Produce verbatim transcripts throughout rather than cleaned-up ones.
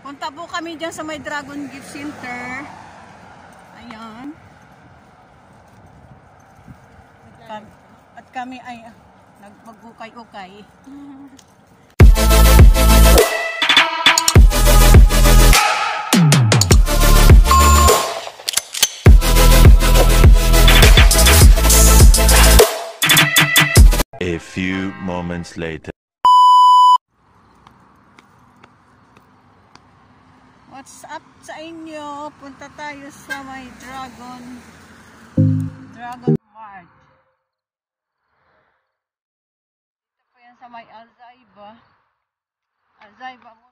Punta po kami dyan sa may Dragon Gift Center. Ayan. At, at kami ay nagmag-ukay-ukay. A few moments later. What's up sa inyo? Punta tayo sa may Dragon Dragon Mart. Ito po yan sa may Alzaiba. Alzaiba mo.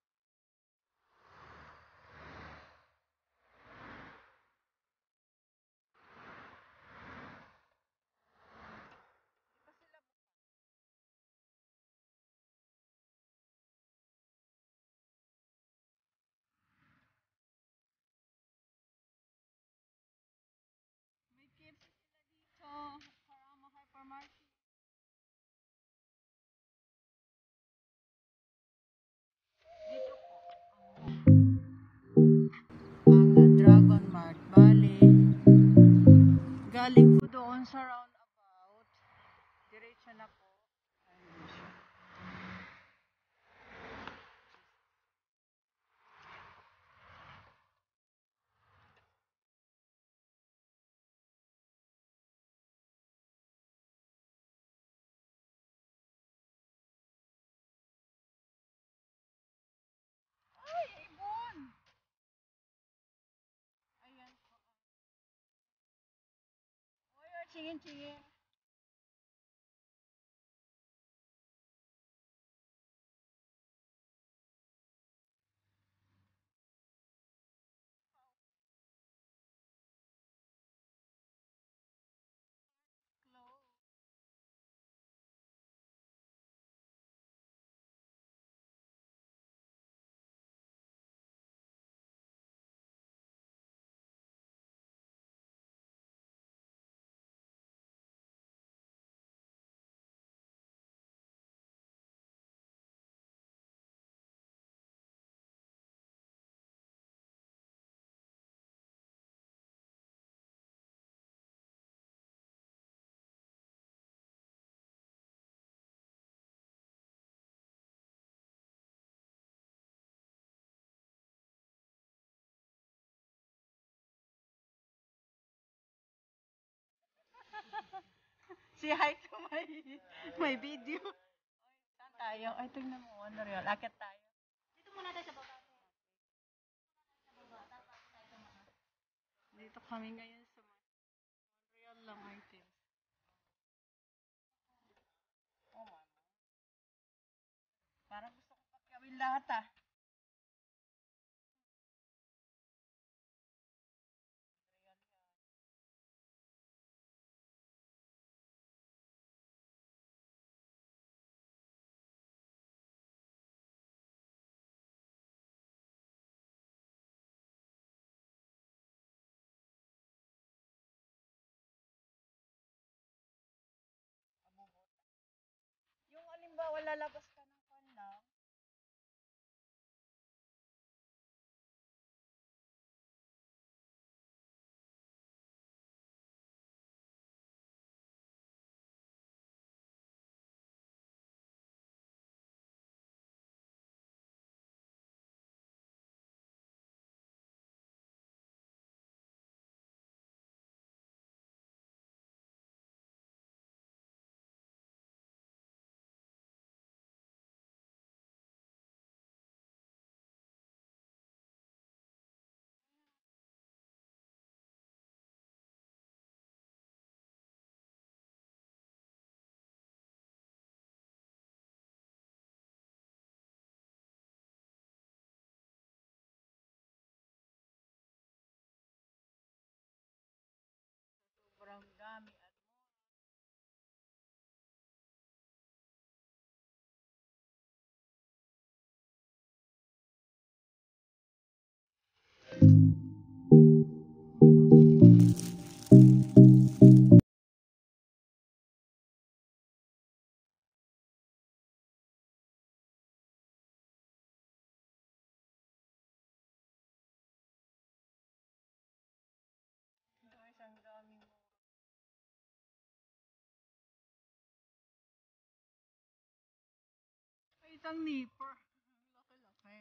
May K F C sila dito. Karama Hypermarket. Dito po. Ang Dragon Mart. Bali. Galing po doon sa roundabout. Diretso na po. Ayun siya. Ay, ibon! Ayan po. Uy, oh, chingin-chingin. Close. Si hi to my, my video. Oy, saan tayo? Ay, tingnan mo. Ano real? Akit tayo. Dito muna tayo sa baba. Sa baba. Tapos tayo sa mga. Dito kami ngayon sa Montreal lang, I think. Oh, mama. Parang gusto ko pat gawin lahat ah. Yung alimbawa lalabas ka ng pan lang, kang nipper. Laki-laki.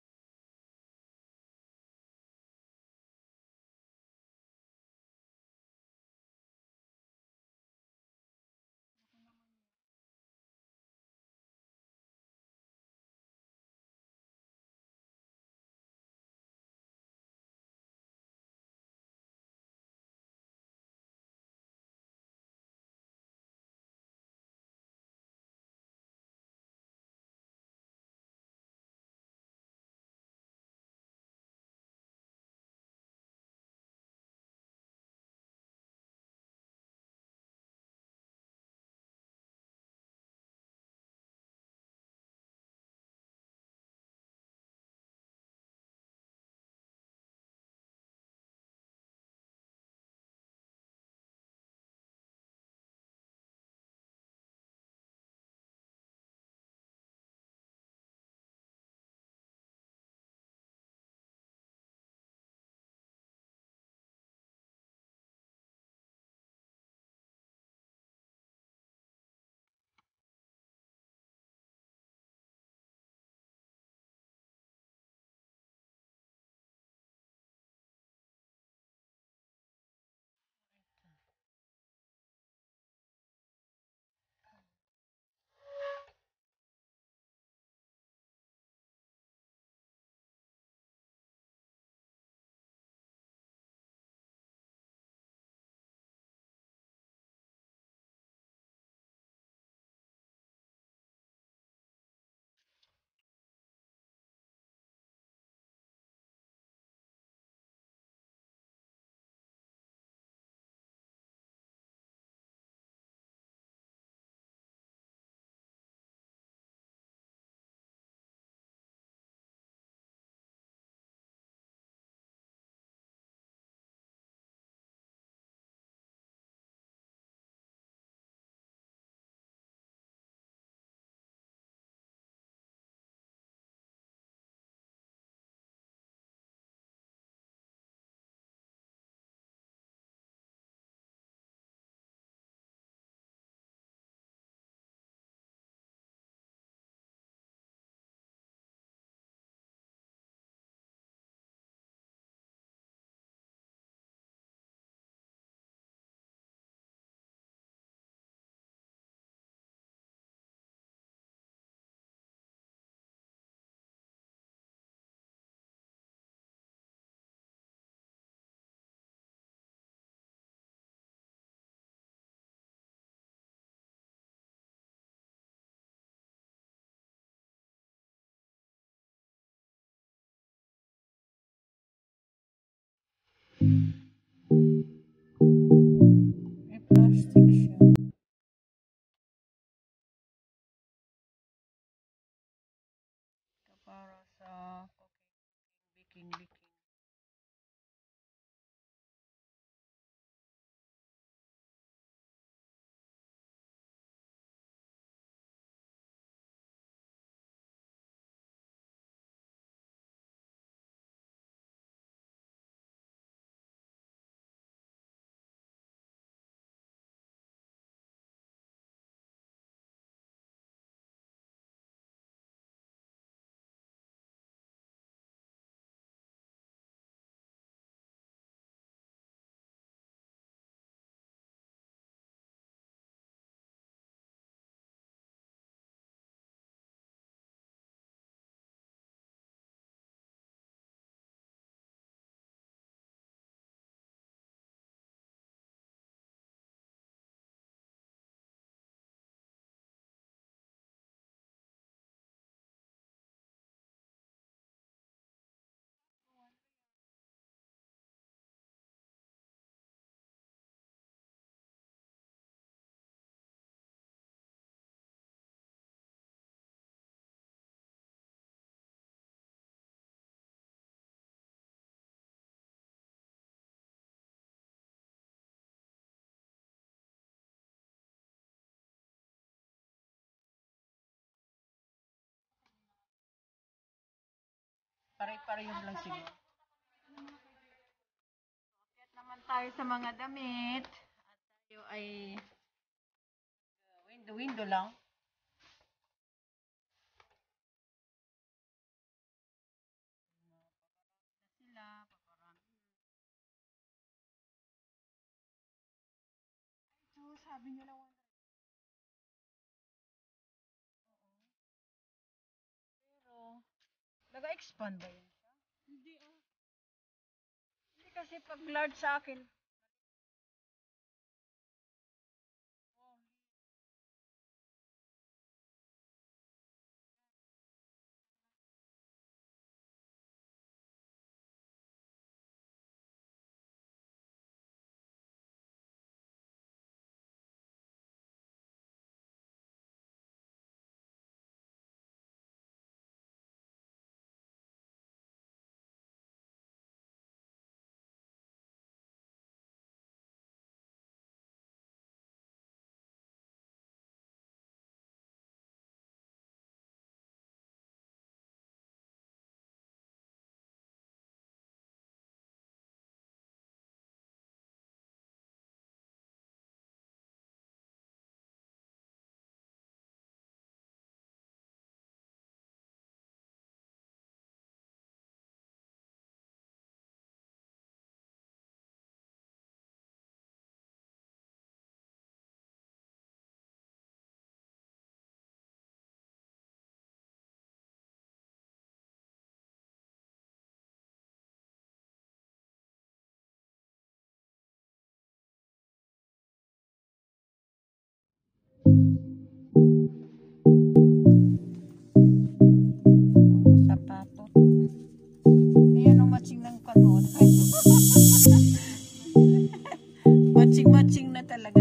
May plastic siya. Ito para sa cooking, baking, baking. Pare-parehong lang siguro. Akyat naman tayo sa mga damit. At tayo ay window-window lang. sabi niyo lang one. Pero, nag-expand ba yun siya? Hindi ah. Hindi kasi pag large sa akin, oh, oh, sapato. Ayan ang matching ng kanot. Matching-matching na talaga.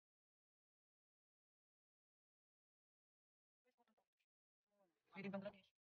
Pwede Bangladesh.